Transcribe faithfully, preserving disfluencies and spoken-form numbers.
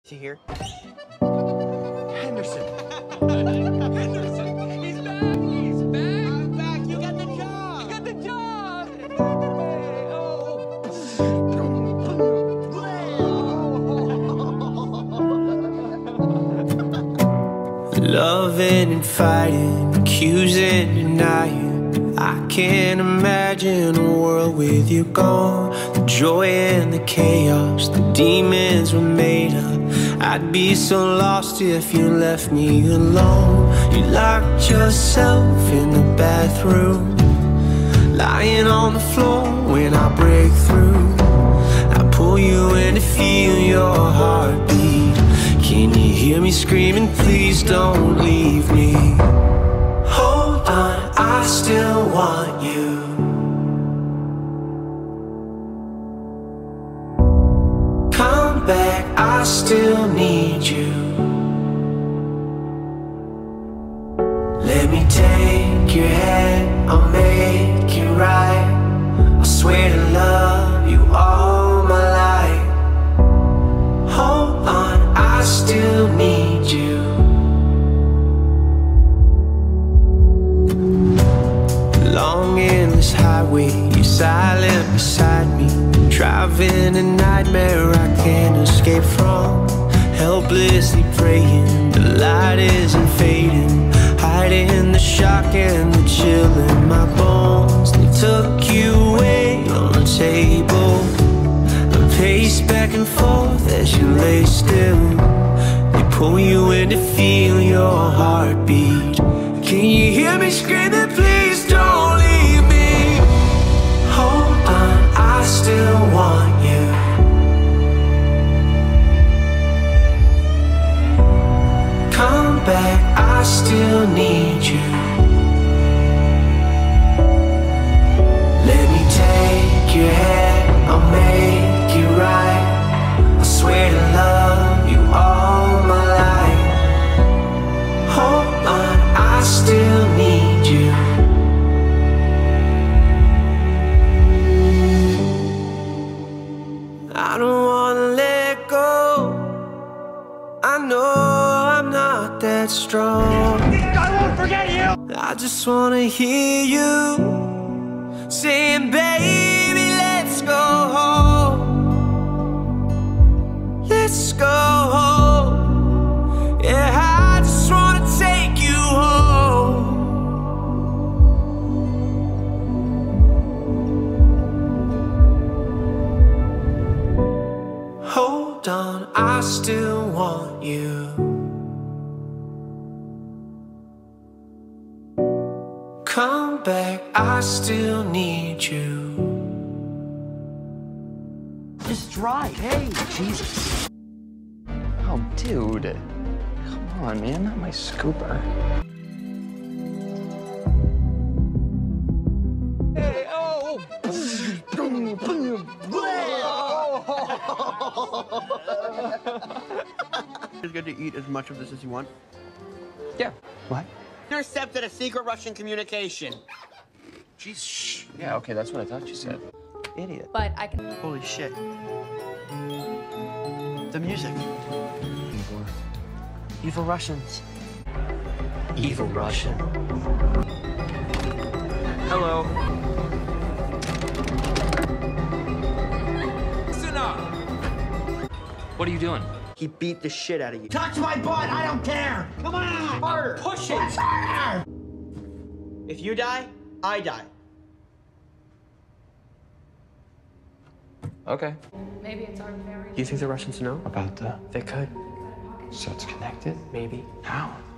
Is he here? Henderson. Henderson, he's back. He's back. I'm back. You got the job. You got the job. Loving and fighting, accusing, denying. I can't imagine a world with you gone. The joy and the chaos, the demons were made up. I'd be so lost if you left me alone. You locked yourself in the bathroom, lying on the floor when I break through. I pull you in to feel your heartbeat. Can you hear me screaming, please don't leave me? Hold on, I still want you. Come back, I still need you. Let me take your hand, I'll make it right. I swear to love you all my life. Hold on, I still need you. Long endless highway, you're silent beside me. Driving a nightmare I can't escape from. Helplessly praying, the light isn't fading. Hiding the shock and the chill in my bones. They took you away on the table. I pace back and forth as you lay still. They pull you in to feel your heartbeat. Can you hear me screaming, please don't leave me? Hold on, I still want you. Come back, I still need you. Let me take your hand, I'll make it right. I swear to love you all my life. Hold on, I still need you. I don't wanna let go. I know I'm not that strong. I won't forget you! I just wanna hear you saying, baby, let's go home. Let's go home. Yeah, I just wanna take you home. Hold on, I still want you. Come back, I still need you. Just drive. Hey, Jesus. Oh, dude. Come on, man. Not my scooper. Hey, oh. It's good to eat as much of this as you want. Yeah. What? Intercepted a secret Russian communication. Jeez, shh. Yeah, okay, that's what I thought you said. Idiot. But I can. Holy shit. The music. Evil. Evil Russians. Evil Russian. Hello. Listen up. What are you doing? He beat the shit out of you. Touch my butt! I don't care! Come on! Harder. Push it. Push harder! If you die, I die. Okay. Maybe it's our very. Do you think the Russians know? About the... They could. So it's connected? Maybe. How?